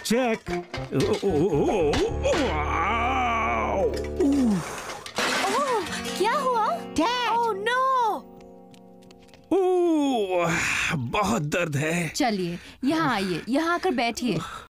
Check. क्या हुआ? Oh no! बहुत दर्द है। चलिए यहाँ आइए, यहाँ आकर बैठिए।